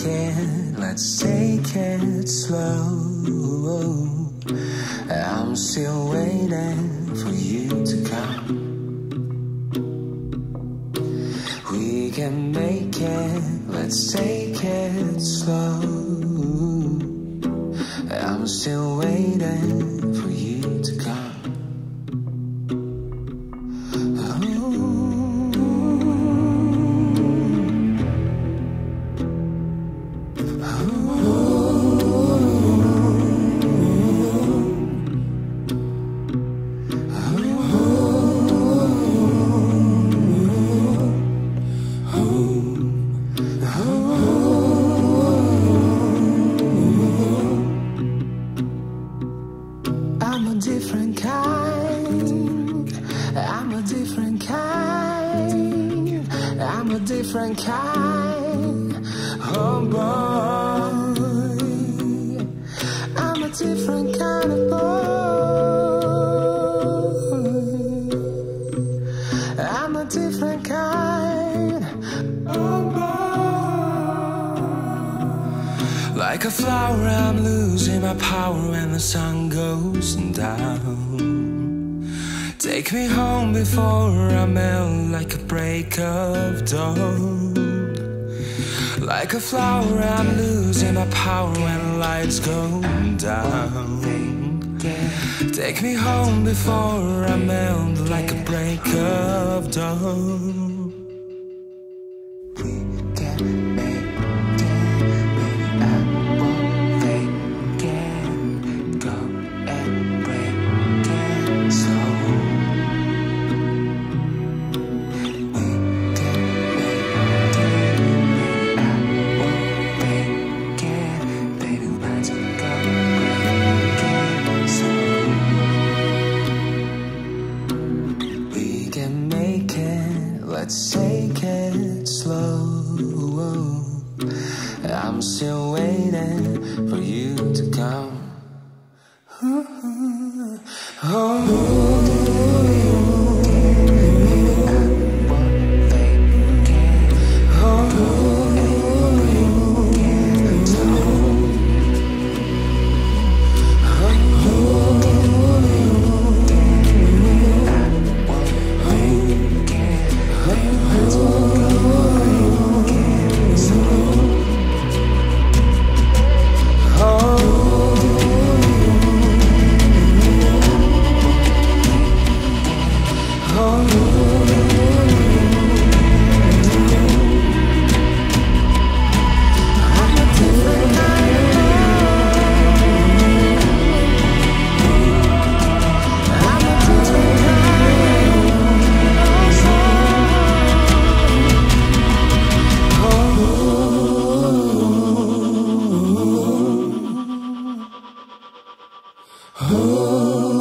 it, let's take it slow. I'm still waiting for you to come. We can make it, let's take it slow. I'm still waiting for you to come. I'm a different kind. I'm a different kind. I'm a different kind. Oh boy, I'm a different kind of boy. I'm a different kind. Oh boy. Like a flower, I'm losing my power when the sun goes down. Take me home before I melt like a break of dawn. Like a flower, I'm losing my power when the lights go down. Take me home before I melt like a break of dawn. Let's take it slow. I'm still waiting for you to come. Oh